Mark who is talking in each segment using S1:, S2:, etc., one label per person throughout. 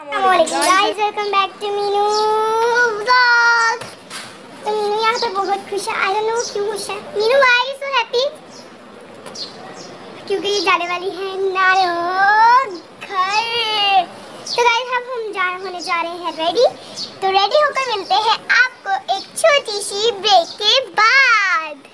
S1: Guys welcome back to Meenu vlog. तो मीनू यहाँ पे बहुत खुश है। आई डोंट नो क्यों खुश है। Meenu why are you so happy? क्योंकि ये जाने वाली है नारो घर। तो गाइस हम होने जा रहे हैं रेडी। तो रेडी होकर मिलते हैं आपको एक छोटी सी ब्रेक के बाद।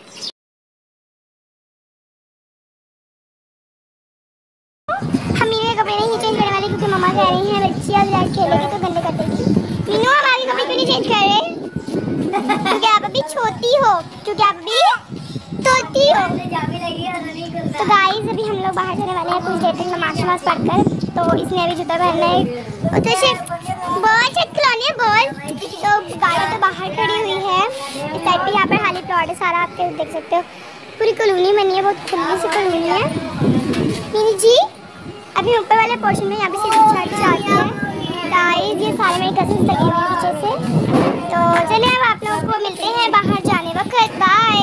S1: हम मीनू के कपड़े नहीं चेंज करने वाले क्योंकि मम्मा कह रही हैं बच्ची आज रात खेलेगी तो गंदे कर देगी। मीनू हमारे कपड़े क्यों नहीं चेंज कर रहे? क्योंकि आप अभी छोटी हो, क्योंकि आप अभी छोटी हो। तो गाइस अभी हम लोग बाहर जाने वाले हैं कुछ देर तक नमाज पढ़कर। तो इसने अभी जूता पहनना है। तो सिर्फ बहुत खिलौने हैं बहुत। तो गाड़ी तो बाहर खड़ी हुई है। इस साइड पे यहाँ पर खाली प्लॉट है सारा, आप देख सकते हो। पूरी कॉलोनी बनी है, बहुत खुली सी कॉलोनी है। मीनू जी अभी ऊपर वाले पोर्शन में यहाँ पे सिर्फ छत आती है। गाइस ये सारे मेरे कजिन्स लगे हुए हैं पीछे से। तो चलिए अब आप लोगों को मिलते हैं बाहर जाने वक्त। बाय।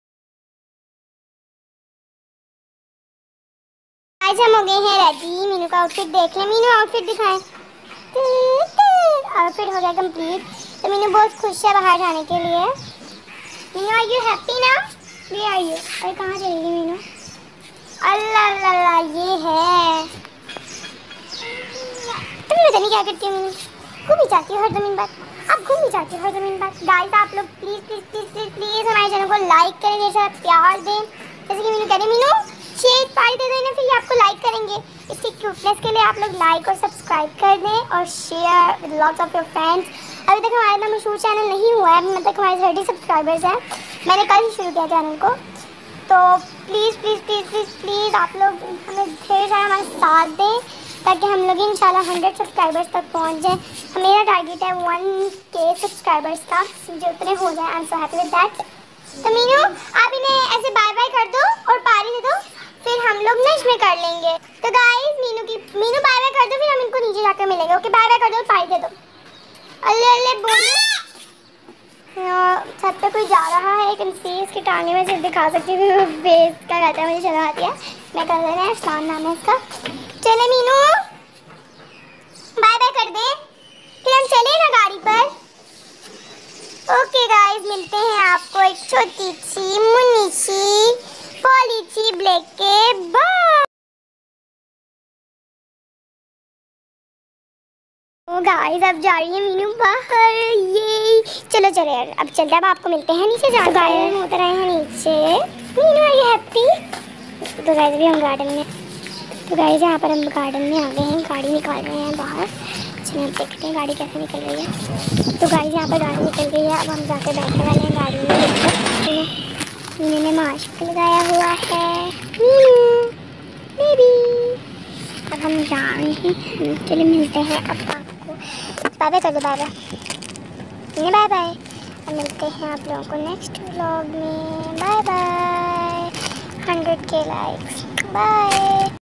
S1: आज हम हो गए हैं रेडी। मीनू का आउटफिट देख लें। मीनू आउटफिट दिखाएं। आउटफिट हो गया कंप्लीट। तो मीनू बहुत खुश है बाहर जाने के लिए। मीनू आर यू हैप्पी ना? Where are you? अरे कहाँ चली गई मीनू? अल्लाह अल्लाह ये है। तुम्हें पता नहीं क्या करती हो मीनू? घूम ही जाती हो हर जमीन पर। आप घूम ही जाती हो हर जमीन पर। गाइस आप लोग please please please please please हमारे चैनल को लाइक करें, मेरे साथ प्यार दें। जैसे कि मीनू कह रही मीनू शेर पाई दे देना, फिर ये आपको लाइक करेंगे। इसकी क्यूटनेस के लिए आप लोग लाइक और सब्सक्राइब कर दें और share with lots of your friends. अभी तक हमारा इतना मशहूर चैनल नहीं हुआ है, अभी तक हमारे 30 सब्सक्राइबर्स हैं। मैंने कल ही शुरू किया चैनल को। तो please please please please please आप लोग हमें ढेर सारा हमारा साथ दें ताकि हम लोग इंशाल्लाह 100 सब्सक्राइबर्स तक पहुंच जाएं। मेरा टारगेट है 1K सब्सक्राइबर्स का, जो उतने हो जाए। I am so happy with that. तो मीनू आप इन्हें ऐसे बाय बाय कर दो और पारी दे दो, फिर हम लोग नेक्स्ट में कर लेंगे। तो गाइस मीनू बाय बाय कर दो, फिर हम इनको नीचे जाकर मिलेंगे। ओके बाय बाय कर दो और पारी दे दो। अल्ले अल्ले बोलो। छत पे कोई जा रहा है, लेकिन इसकी टांगे में सिर्फ दिखा सकती हूँ। बेस क्या कहता है मुझे चला आती है। मैं कर देना है, स्टान नाम है इसका। चले मीनू बाय बाय कर दे, फिर हम चले ना गाड़ी पर। ओके गाइस मिलते हैं आपको एक छोटी सी मुन्नी सी पॉली ब्लैक के बाद। गाइस अब जा रही है मीनू बाहर। ये चलो चलो यार अब चलते हैं। अब आपको मिलते हैं नीचे जा। गाइस हम उतर आए हैं नीचे। Meenu are you happy? तो गाइस अभी हम गार्डन में। तो गाइस यहाँ पर हम गार्डन में आ गए हैं, गाड़ी निकाल रहे हैं बाहर। चलिए हम देखते हैं गाड़ी कैसे निकल रही है। तो गाइस यहाँ पर गाड़ी निकल गई है। अब हम जाकर बैठने वाले हैं गाड़ी में। मीनू ने मास्क लगाया हुआ है। मीनू बेबी अब हम जा रहे हैं। चलिए मिलते हैं अब आपको। बाय बाय कर दो, बाय बाय बाय बाय। अब मिलते हैं आप लोगों को नेक्स्ट व्लॉग में। Bye bye. 100K likes. Bye.